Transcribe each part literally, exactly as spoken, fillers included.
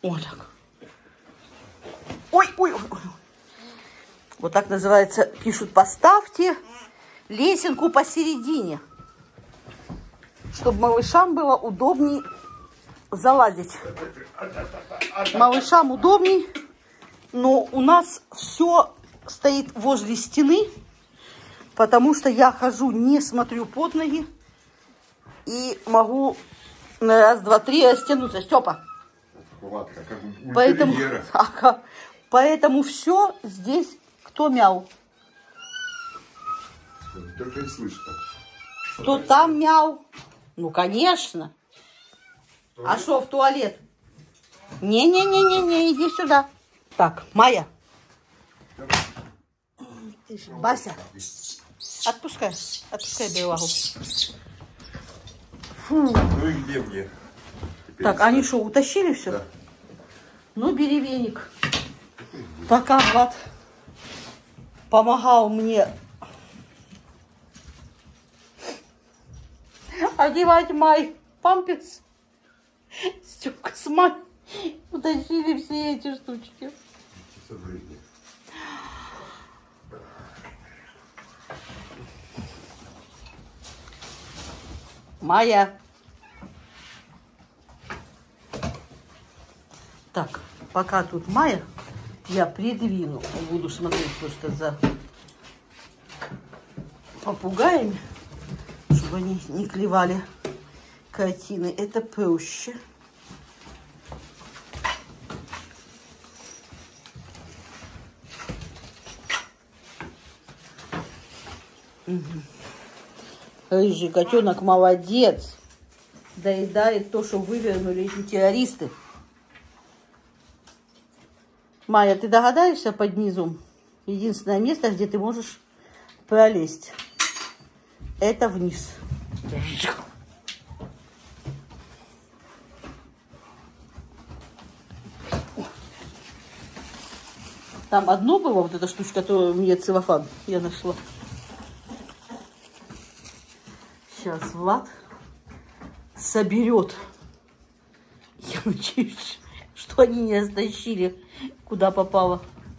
Вот так. Ой, ой, ой, ой. Вот так называется, пишут, поставьте лесенку посередине, чтобы малышам было удобней залазить. Малышам удобней, но у нас все стоит возле стены, потому что я хожу, не смотрю под ноги и могу на раз, два, три растянуться. Степа. Поэтому, ага, поэтому все здесь кто мяу. Только и слышно. Что там мяу? Ну, конечно. А что, в туалет? Не-не-не-не-не, иди сюда. Так, Майя. Бася. Отпускай. Отпускай бедолагу. Фу. Ну и где мне? Теперь так, они что, утащили все? Да. Ну, бери веник. Пока Влад помогал мне одевать мой памперс, Степка с Май утащили все эти штучки. Майя. Так, пока тут Майя, я придвину, буду смотреть просто за попугаями, чтобы они не клевали картины. Это проще. Угу. Рыжий котенок молодец. Доедает то, что вывернули эти террористы. Майя, ты догадаешься под низом? Единственное место, где ты можешь пролезть, это вниз. Там одно было, вот эта штучка, которую мне целлофан я нашла. Сейчас Влад соберет. Я надеюсь, что они не растащили, куда попало.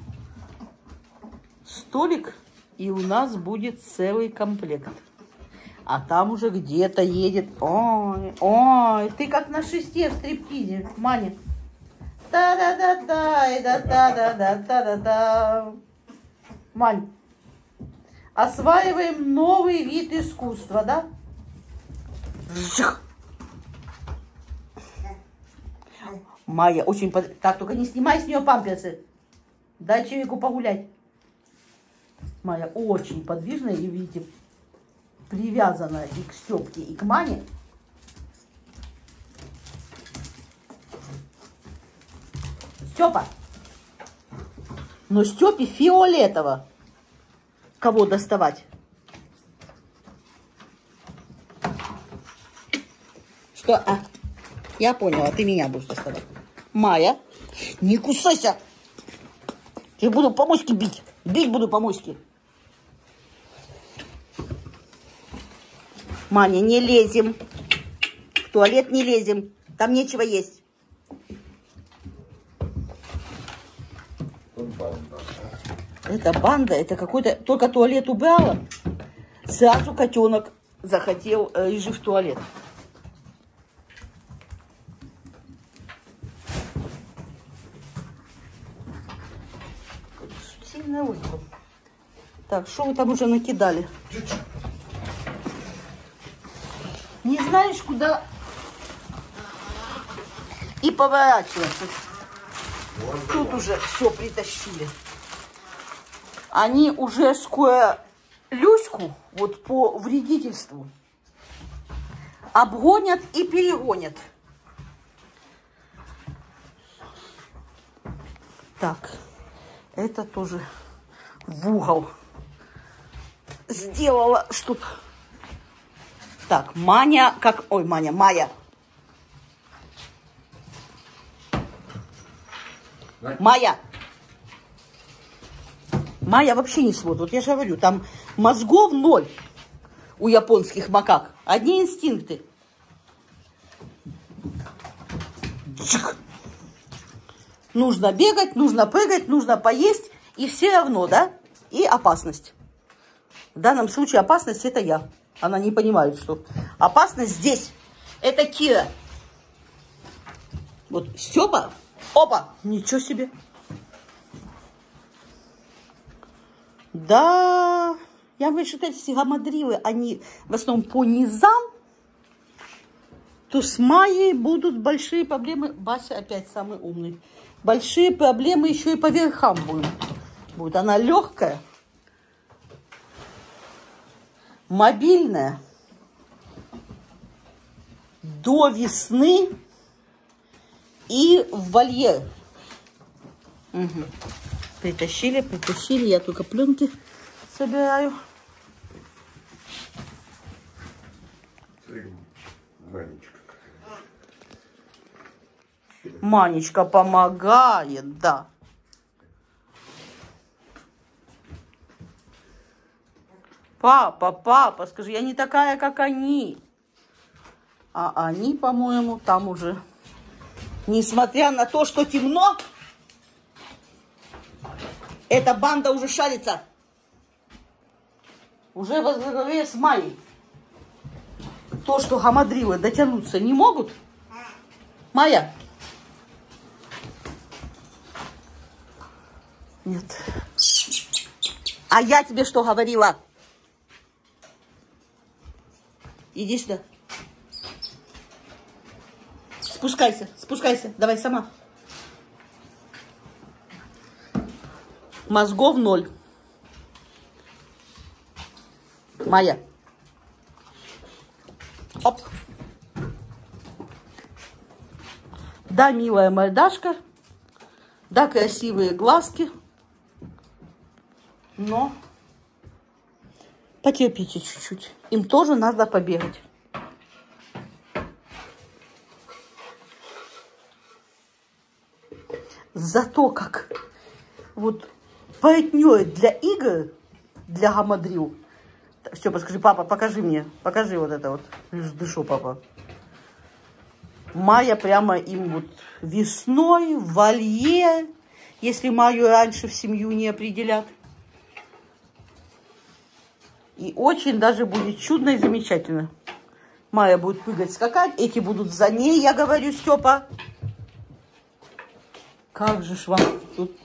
Столик, и у нас будет целый комплект. А там уже где-то едет. Ой, ой, ты как на шесте в стриптизе, Маня. Та-да-да-да, да-да-да-да-да-да. Мань, осваиваем новый вид искусства, да? Майя очень... Под... Так, только не снимай с нее памперсы. Дай человеку погулять. Майя очень подвижная, и, видите, привязана и к Степке, и к Мане. Степа. Но Степе фиолетово. Кого доставать? Что? А, я поняла, ты меня будешь доставать. Майя, не кусайся. Я буду по моське бить. Бить буду по моське. Маня, не лезем. В туалет не лезем. Там нечего есть. Это банда, это какой-то... Только туалет убрала, сразу котенок захотел рыжий в туалет. Сильная озеро. Так, что вы там уже накидали? Не знаешь, куда и поворачиваться. Тут уже все притащили. Они уже скоро Люську, вот по вредительству, обгонят и перегонят. Так, это тоже в угол сделала, чтоб... Так, Маня, как... Ой, Маня, Майя. Майя. Майя вообще не свод. Вот я же говорю, там мозгов ноль у японских макак. Одни инстинкты. Чик. Нужно бегать, нужно прыгать, нужно поесть. И все равно, да? И опасность. В данном случае опасность это я. Она не понимает, что опасность здесь. Это Кира. Вот Степа. Опа! Ничего себе. Да. Я говорю, что эти гамадрилы, они в основном по низам. То с Майей будут большие проблемы. Бася опять самый умный. Большие проблемы еще и по верхам будут. Будет. Она легкая. Мобильная. До весны. И в вольер. Угу. Притащили, притащили. Я только пленки собираю. Манечка. Манечка помогает, да. Папа, папа, скажи, я не такая, как они. А они, по-моему, там уже, несмотря на то, что темно, эта банда уже шарится. Уже во главе с Майей. То, что гамадрилы дотянуться не могут. Майя. Нет. А я тебе что говорила? Иди сюда. Спускайся, спускайся. Давай сама. Мозгов ноль. Майя. Оп. Да, милая мордашка. Да, красивые глазки. Но потерпите чуть-чуть. Им тоже надо побегать. Зато как вот партнер для игр, для гамадрил. Степа, скажи, папа, покажи мне. Покажи вот это вот. Дышу, папа. Майя прямо им вот весной, в вольер, если Майю раньше в семью не определят. И очень даже будет чудно и замечательно. Майя будет прыгать, скакать, эти будут за ней, я говорю, Степа. Как же ж вам тут